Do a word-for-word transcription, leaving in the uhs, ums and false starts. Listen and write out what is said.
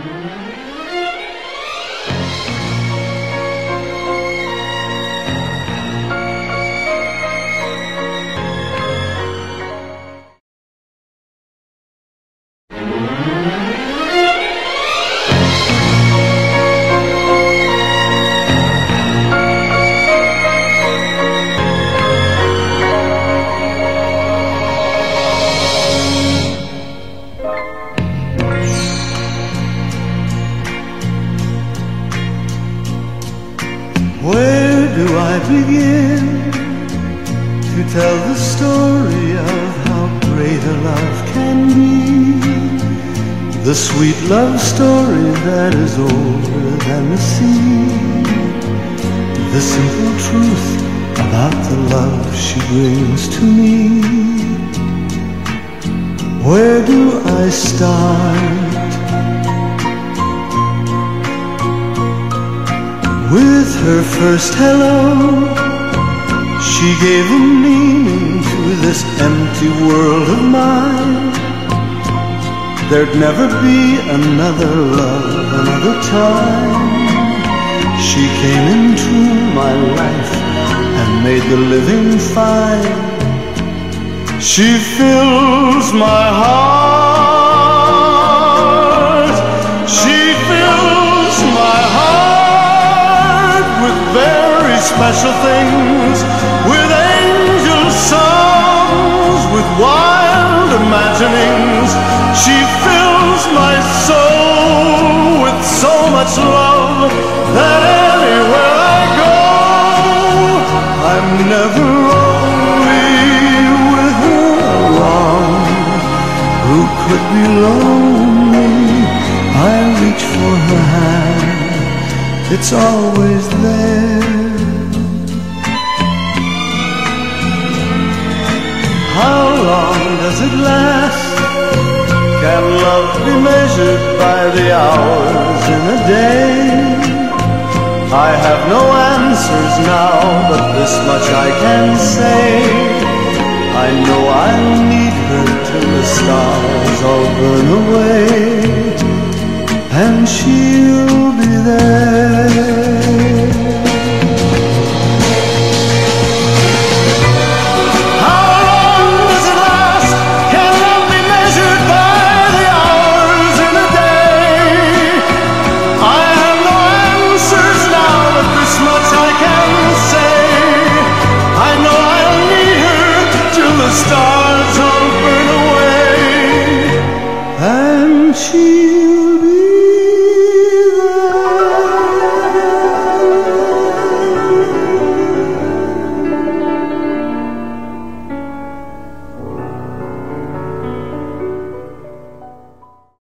Where do I begin to tell the story of how great a love can be? The sweet love story that is older than the sea. The simple truth about the love she brings to me. Where do I start? With her first hello, she gave a meaning to this empty world of mine. There'd never be another love, another time. She came into my life and made the living fine. She fills my heart. She fills my heart with very special things, with angel songs, with wild imaginings. She fills my soul with so much love that anywhere I go, I'm never only with her alone. Who could be lonely? I reach for her hand, it's always there. How long does it last? Can love be measured by the hours in a day? I have no answers now, but this much I can say. I know I'll need her till the stars all burn away, and she'll be there. Stars all burn away, and she